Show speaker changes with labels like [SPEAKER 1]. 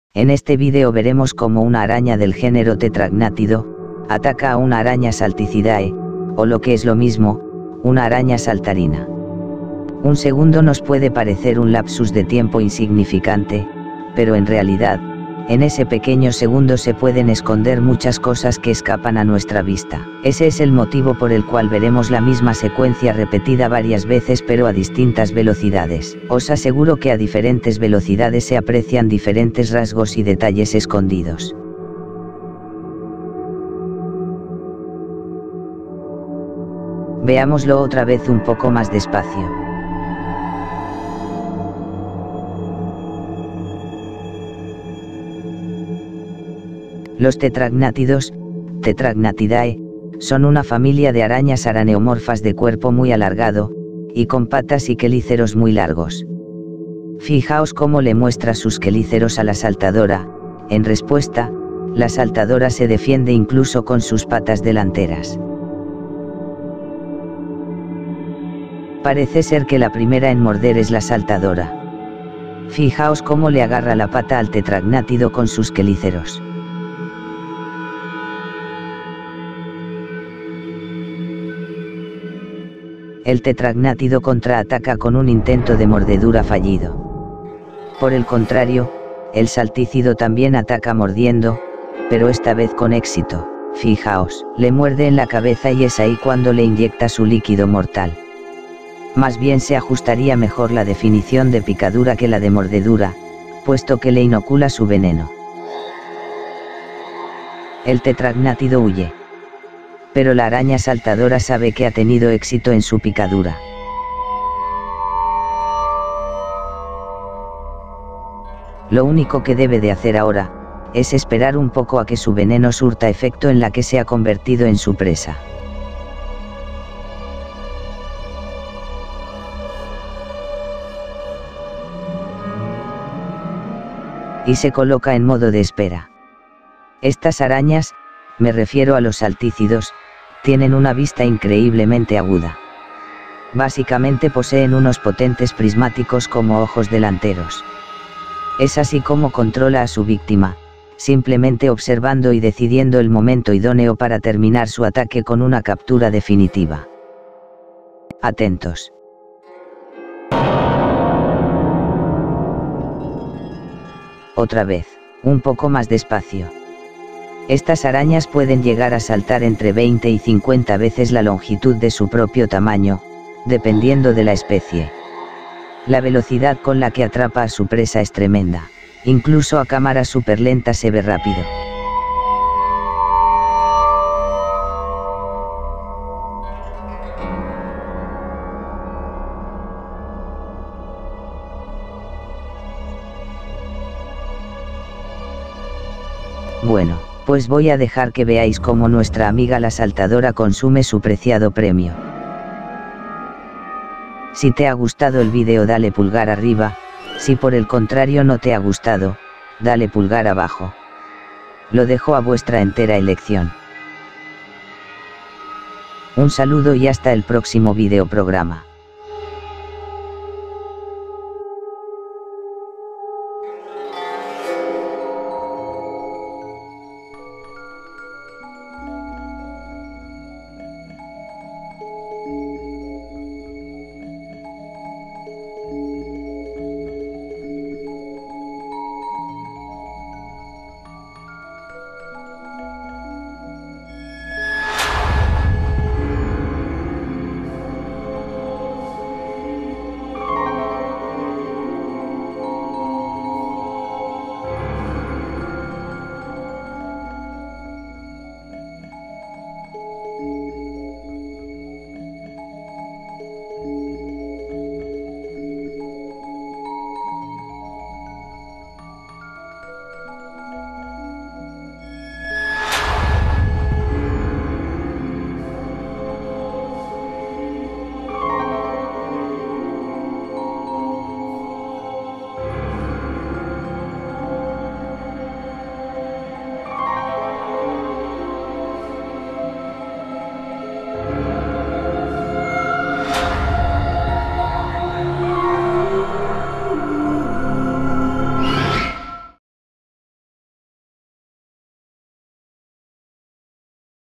[SPEAKER 1] En este vídeo veremos cómo una araña del género Tetragnátido ataca a una araña Salticidae, o lo que es lo mismo, una araña saltarina. Un segundo nos puede parecer un lapsus de tiempo insignificante, pero en realidad, en ese pequeño segundo se pueden esconder muchas cosas que escapan a nuestra vista. Ese es el motivo por el cual veremos la misma secuencia repetida varias veces pero a distintas velocidades. Os aseguro que a diferentes velocidades se aprecian diferentes rasgos y detalles escondidos. Veámoslo otra vez un poco más despacio. Los tetragnátidos, Tetragnatidae, son una familia de arañas araneomorfas de cuerpo muy alargado, y con patas y quelíceros muy largos. Fijaos cómo le muestra sus quelíceros a la saltadora. En respuesta, la saltadora se defiende incluso con sus patas delanteras. Parece ser que la primera en morder es la saltadora. Fijaos cómo le agarra la pata al tetragnátido con sus quelíceros. El tetragnátido contraataca con un intento de mordedura fallido. Por el contrario, el saltícido también ataca mordiendo, pero esta vez con éxito. Fijaos, le muerde en la cabeza y es ahí cuando le inyecta su líquido mortal. Más bien se ajustaría mejor la definición de picadura que la de mordedura, puesto que le inocula su veneno. El tetragnátido huye. Pero la araña saltadora sabe que ha tenido éxito en su picadura. Lo único que debe de hacer ahora, es esperar un poco a que su veneno surta efecto en la que se ha convertido en su presa. Y se coloca en modo de espera. Estas arañas, me refiero a los saltícidos, tienen una vista increíblemente aguda. Básicamente poseen unos potentes prismáticos como ojos delanteros. Es así como controla a su víctima, simplemente observando y decidiendo el momento idóneo para terminar su ataque con una captura definitiva. Atentos. Otra vez, un poco más despacio. Estas arañas pueden llegar a saltar entre 20 y 50 veces la longitud de su propio tamaño, dependiendo de la especie. La velocidad con la que atrapa a su presa es tremenda, incluso a cámara superlenta se ve rápido. Bueno, pues voy a dejar que veáis cómo nuestra amiga la saltadora consume su preciado premio. Si te ha gustado el vídeo dale pulgar arriba, si por el contrario no te ha gustado, dale pulgar abajo. Lo dejo a vuestra entera elección. Un saludo y hasta el próximo videoprograma.